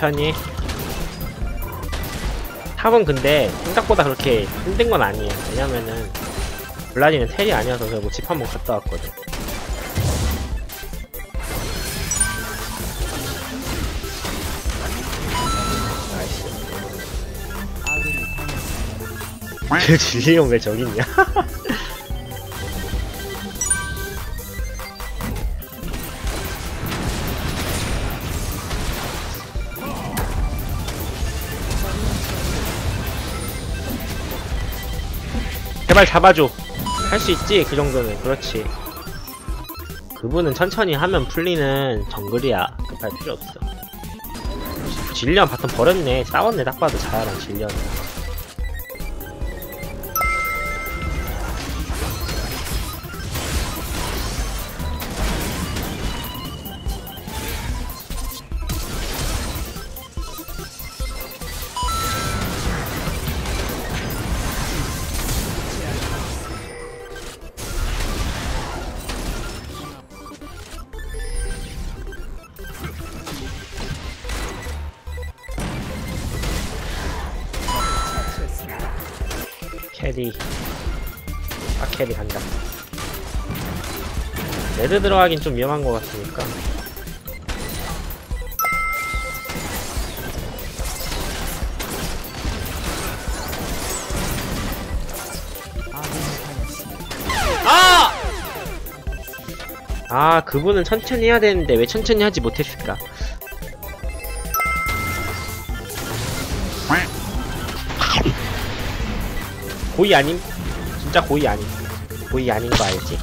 천천히. 탑은 근데 생각보다 그렇게 힘든 건 아니에요. 왜냐면은 블라디는 텔이 아니어서 뭐 집 한번 갔다 왔거든. 나이스. 진리용 왜 저기 있냐? 제발 잡아줘. 할 수 있지? 그 정도는. 그렇지. 그분은 천천히 하면 풀리는 정글이야. 급할 필요 없어. 질리언 바텀 버렸네. 싸웠네. 딱 봐도 자야랑 질리언이. 캐리. 아, 캐리 간다. 레드 들어가긴 좀 위험한 것 같으니까. 아! 아, 그분은 천천히 해야 되는데 왜 천천히 하지 못했을까? 고의 아님? 진짜 고의 아님. 고의 아닌 거 알지?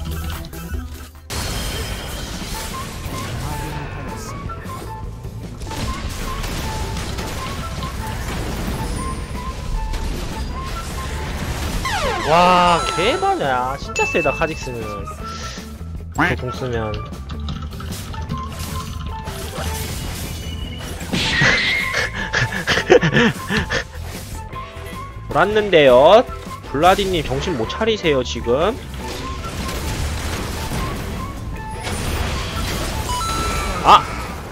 와, 개많아. 진짜 세다, 카직스는. 이렇게 공 쓰면. 돌았는데요? 블라디님 정신 못 차리세요, 지금? 아!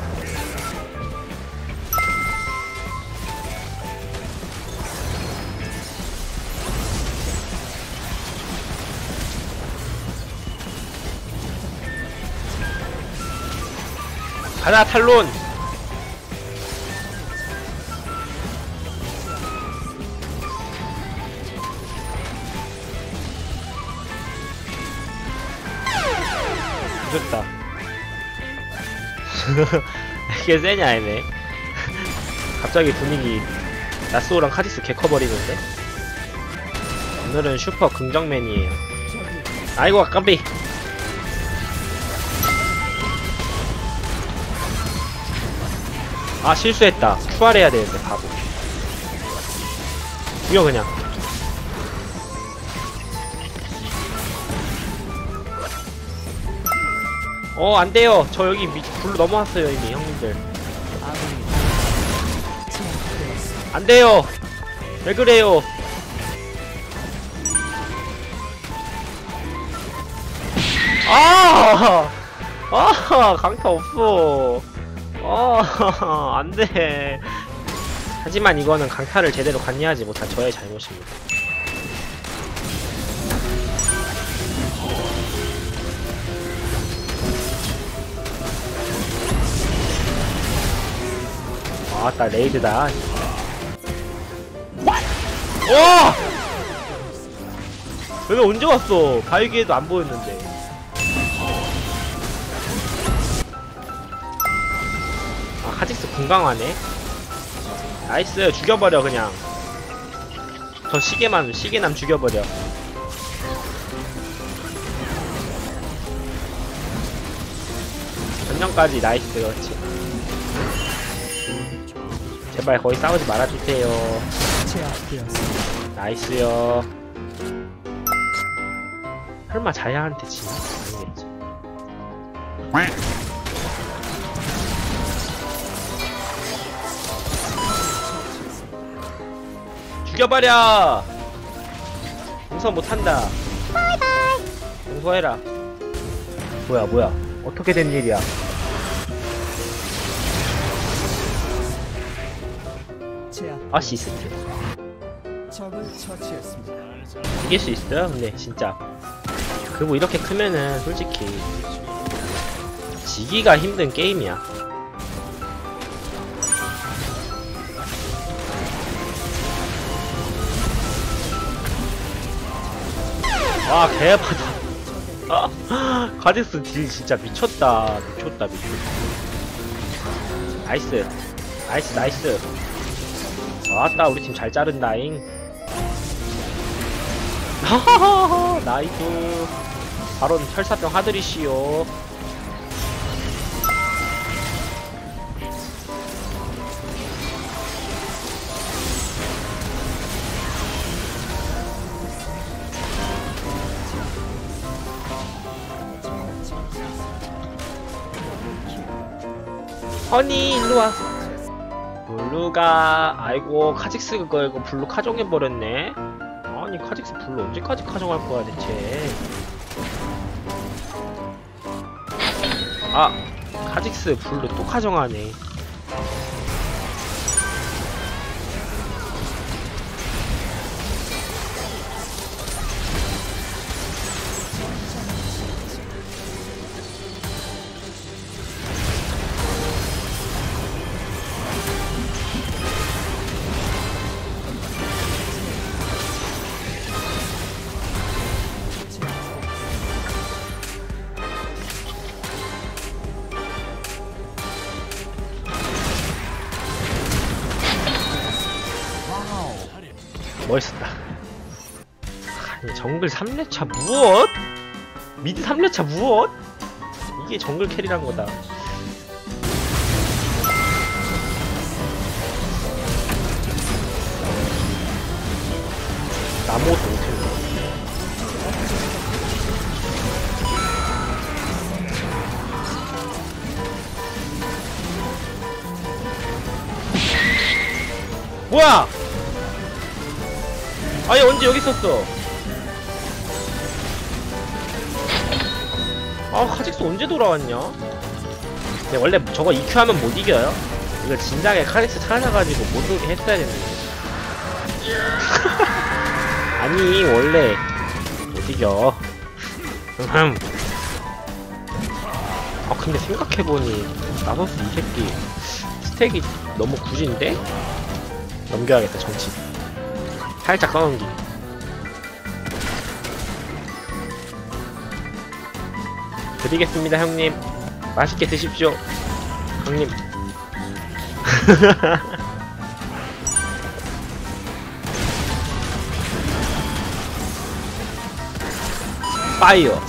가자, 탈론! 좋다. 이게 세냐, 얘네. 갑자기 분위기 야스오랑 카디스 개커버리는데? 오늘은 슈퍼 긍정맨이에요. 아이고, 깜비! 아, 실수했다. 큐알해야 되는데, 바보. 죽여, 그냥. 안돼요. 저 여기 불로 넘어왔어요, 이미, 형님들. 안돼요. 왜 그래요? 강타 없어. 안돼. 하지만 이거는 강타를 제대로 관리하지 못한 저의 잘못입니다. 아따, 레이드다. 여기 언제 왔어? 바위기에도 안 보였는데. 아, 카직스 공강하네. 나이스. 죽여버려, 그냥. 저 시계남 죽여버려. 전령까지. 나이스. 그렇지. 제발 거의 싸우지 말아주세요. 나이스요. 설마 자야한테 지나? 아니겠지. 죽여버려! 용서 못한다. 용서해라. 뭐야. 어떻게 된 일이야? 어시스트. 적을 처치했습니다. 이길 수 있어요? 근데 진짜 그리고 이렇게 크면은 솔직히 지기가 힘든 게임이야. 와 개바다. 카직스 딜 진짜 미쳤다. 미쳤다. 나이스 나이스 나이스. 왔다 우리 팀 잘 자른다잉. 하하하 나이스. 바로 혈사병 하드리시오. 허니 일로와. 블루가 아이고 카직스 그거 이거 블루 카정해버렸네. 아니 카직스 블루 언제까지 카정할 거야 대체. 아 카직스 블루 또 카정하네. 멋있었다. 아니 정글 3렙차 무엇? 미드 3렙차 무엇? 이게 정글 캐리란 거다. 아무것도 못했네. 뭐야? 아니 언제 여기 있었어? 아 카직스 언제 돌아왔냐? 근데 원래 저거 EQ하면 못 이겨요? 이거 진작에 카직스 찾아가지고 못 오게 했어야 됐는데. 아니 원래 못 이겨. 아 근데 생각해보니 나서스 이 새끼 스택이 너무 굳인데? 넘겨야겠다 정치. 살짝 써넘기. 드리겠습니다 형님. 맛있게 드십시오 형님. 파이어.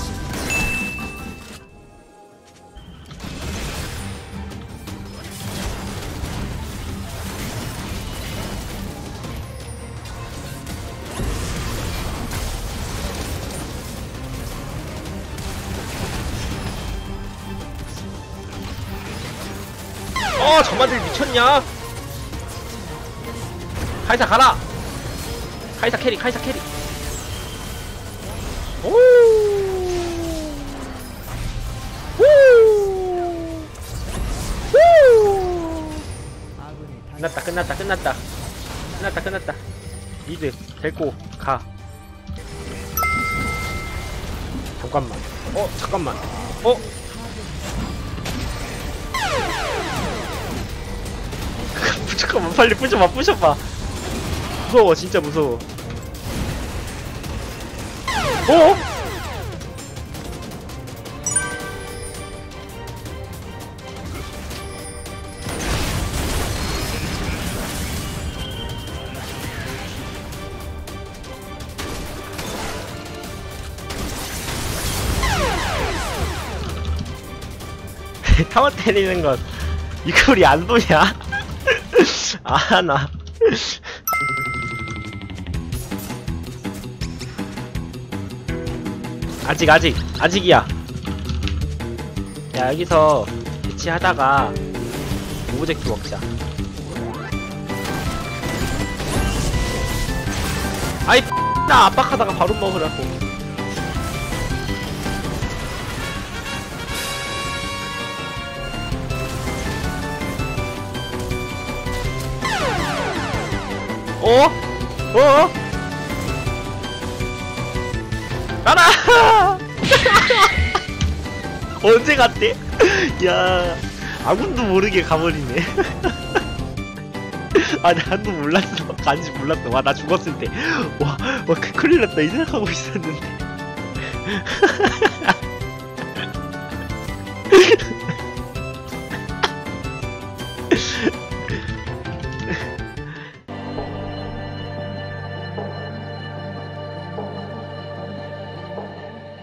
저마들 미쳤냐? 카이사 가라! 카이사 캐리, 카이사 캐리! 오! 오! 오! 끝났다, 끝났다, 끝났다. 끝났다, 끝났다. 미드, 데리고 가. 잠깐만. 잠깐만. 잠깐만 빨리 부셔봐 부셔봐. 무서워 진짜 무서워. 타워 때리는 건 이거 우리 안 도냐? 아, 나. 아직이야. 야, 여기서 배치하다가 오브젝트 먹자. 아이, 나 압박하다가 바로 먹으라고. 어? 어? 가라! 언제 갔대? 야, 아군도 모르게 가버리네. 아, 나도 몰랐어. 간지 몰랐어. 와, 나 죽었을 때. 와, 큰일 났다. 이 생각하고 있었는데.